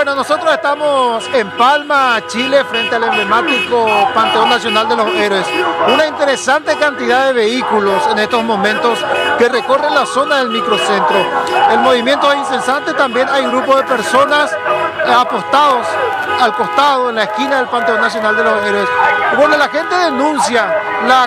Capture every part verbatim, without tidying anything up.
Bueno, nosotros estamos en Palma, Chile, frente al emblemático Panteón Nacional de los Héroes. Una interesante cantidad de vehículos en estos momentos que recorren la zona del microcentro. El movimiento es incesante, también hay grupos de personas apostados al costado, en la esquina del Panteón Nacional de los Héroes. Bueno, la gente denuncia la,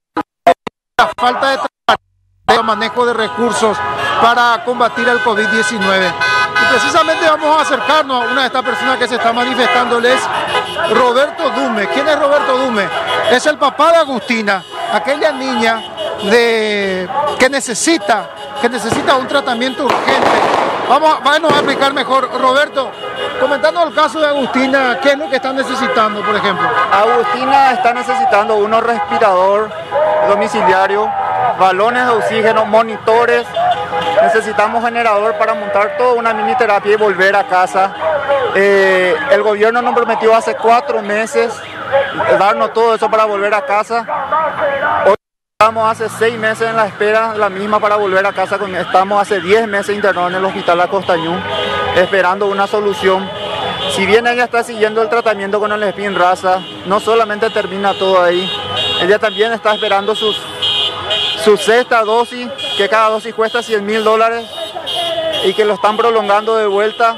la falta de manejo de recursos para combatir el COVID diecinueve. Y precisamente vamos a acercarnos a una de estas personas que se está manifestando, él es Roberto Dume. ¿Quién es Roberto Dume? Es el papá de Agustina, aquella niña de, que, necesita, que necesita un tratamiento urgente. Vamos, vamos a explicar mejor, Roberto, comentando el caso de Agustina, ¿qué es lo que está necesitando, por ejemplo? Agustina está necesitando un respirador domiciliario, balones de oxígeno, monitores. Necesitamos generador para montar toda una mini terapia y volver a casa. Eh, el gobierno nos prometió hace cuatro meses darnos todo eso para volver a casa. Hoy estamos hace seis meses en la espera, la misma para volver a casa. Estamos hace diez meses internados en el hospital Acostañú, esperando una solución. Si bien ella está siguiendo el tratamiento con el Spinraza, no solamente termina todo ahí, ella también está esperando sus su sexta dosis, que cada dosis cuesta cien mil dólares y que lo están prolongando de vuelta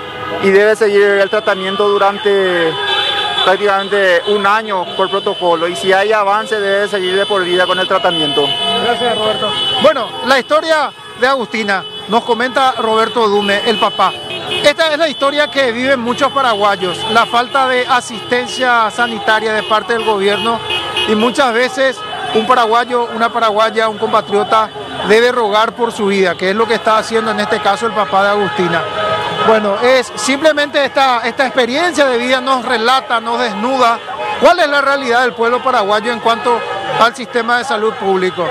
y debe seguir el tratamiento durante prácticamente un año por protocolo, y si hay avance debe seguir de por vida con el tratamiento. Gracias, Roberto. Bueno, la historia de Agustina nos comenta Roberto Dume, el papá. Esta es la historia que viven muchos paraguayos, la falta de asistencia sanitaria de parte del gobierno, y muchas veces un paraguayo, una paraguaya, un compatriota debe rogar por su vida, que es lo que está haciendo en este caso el papá de Agustina. Bueno, es simplemente esta, esta experiencia de vida nos relata, nos desnuda cuál es la realidad del pueblo paraguayo en cuanto al sistema de salud público.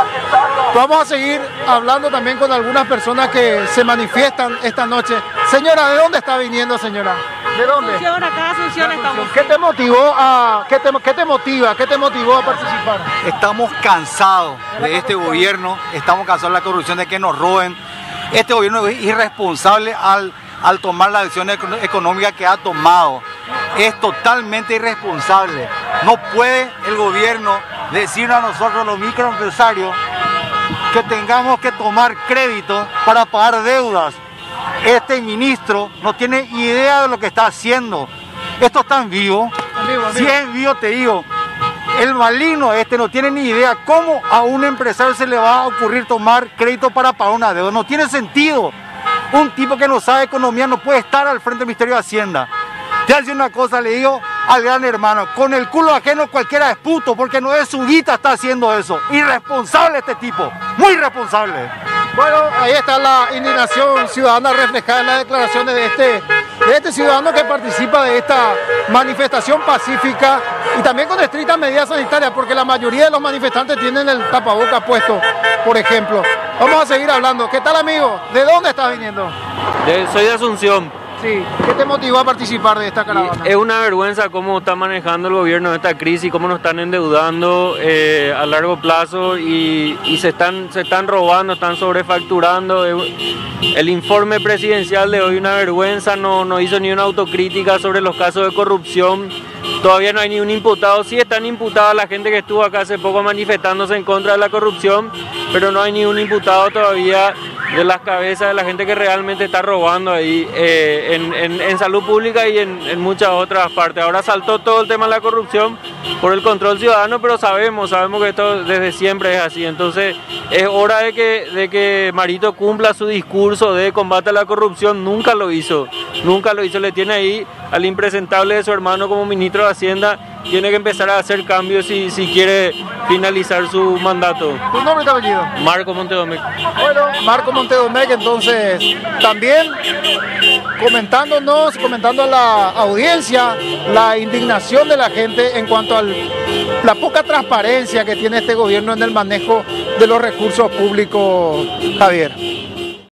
Vamos a seguir hablando también con algunas personas que se manifiestan esta noche. Señora, ¿de dónde está viniendo, señora? ¿De dónde? Asunción, acá Asunción estamos. ¿Qué te motivó a, qué te, qué te motiva, qué te motivó a participar? Estamos cansados de este gobierno, estamos cansados de la corrupción, de que nos roben. Este gobierno es irresponsable al, al tomar la acción económica que ha tomado. Es totalmente irresponsable. No puede el gobierno decirnos a nosotros, los microempresarios, que tengamos que tomar crédito para pagar deudas. Este ministro no tiene idea de lo que está haciendo. Esto está en vivo. En vivo, en vivo. Si es en vivo, te digo, el maligno este no tiene ni idea cómo a un empresario se le va a ocurrir tomar crédito para pagar una deuda. No tiene sentido. Un tipo que no sabe economía no puede estar al frente del Ministerio de Hacienda. Te hace una cosa, le digo al gran hermano, con el culo ajeno cualquiera es puto, porque no es su guita está haciendo eso. Irresponsable este tipo, muy irresponsable. Bueno, ahí está la indignación ciudadana reflejada en las declaraciones de este, de este ciudadano que participa de esta manifestación pacífica y también con estrictas medidas sanitarias, porque la mayoría de los manifestantes tienen el tapaboca puesto, por ejemplo. Vamos a seguir hablando. ¿Qué tal, amigo? ¿De dónde estás viniendo? De, soy de Asunción. Sí. ¿Qué te motivó a participar de esta caravana? Y es una vergüenza cómo está manejando el gobierno esta crisis, cómo nos están endeudando eh, a largo plazo y, y se, están, se están robando, están sobrefacturando. El informe presidencial de hoy una vergüenza, no, no hizo ni una autocrítica sobre los casos de corrupción. Todavía no hay ni un imputado, sí están imputados la gente que estuvo acá hace poco manifestándose en contra de la corrupción, pero no hay ni un imputado todavía de las cabezas de la gente que realmente está robando ahí eh, en, en, en salud pública y en, en muchas otras partes. Ahora saltó todo el tema de la corrupción por el control ciudadano, pero sabemos, sabemos que esto desde siempre es así. Entonces es hora de que, de que Marito cumpla su discurso de combate a la corrupción. Nunca lo hizo, nunca lo hizo. Le tiene ahí al impresentable de su hermano como ministro de Hacienda. Tiene que empezar a hacer cambios si, si quiere finalizar su mandato. ¿Tu nombre y tu apellido? Marco Montedomec. Bueno, Marco Montedomec, entonces también comentándonos, comentando a la audiencia la indignación de la gente en cuanto a la poca transparencia que tiene este gobierno en el manejo de los recursos públicos, Javier.